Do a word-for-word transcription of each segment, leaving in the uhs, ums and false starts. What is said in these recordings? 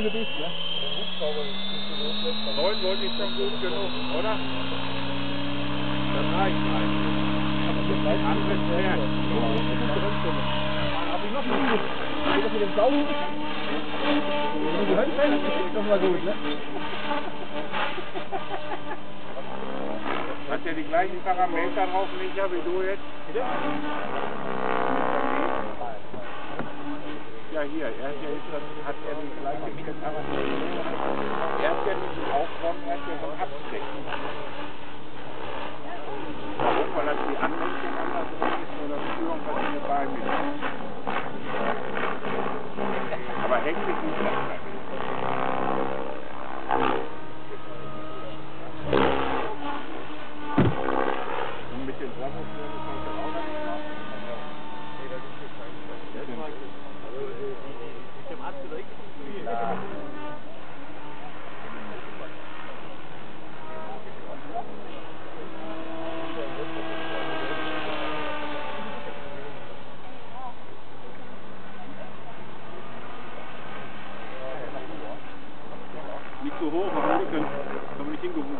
grüne Biest, ne? neun Volt ist schon gut genug, oder? Das reicht eigentlich. Anderes mehr. Hab ich noch einen Biest? Geht das mit dem Saugen? Wenn du gehört hast, ist doch mal gut, ne? Hat der die gleichen Parameter drauf, Micha, wie du jetzt? Ja, hier, er hat ja jetzt, hat ja die gleiche Parameter. Er hat ja diesen Aufwand, er hat ja so ein Abstecken. Warum? Weil das die Anrichtung anders ist oder die Führung verschiedene Beine. Aber hängt sich nicht anders. Und mit den Sammelstößen kannst du auch noch nicht machen? Nee, das ist jetzt eigentlich das ist also die, die, die dem Arzt direkt ja. Nicht so hoch, warum wir können, können wir nicht hingucken.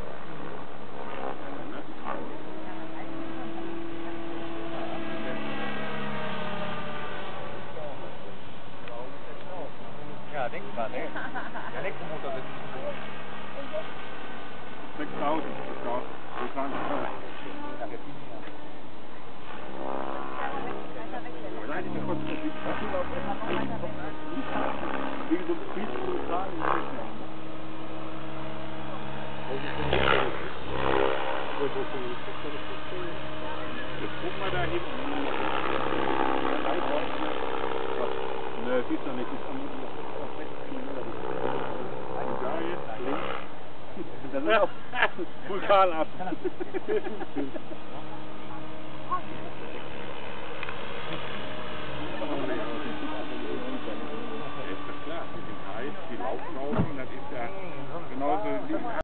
Ja, denkbar, ne? Der Elektromotor wird nicht so. sechstausend, das auch. Wir fahren das auch. Nein, ich bin trotzdem nicht. Wegen so einem Speed zu fahren, ist das nicht. Jetzt gucken wir da hinten. Ne, siehst du nicht. Da jetzt links. Das ist auch Vulkan ab.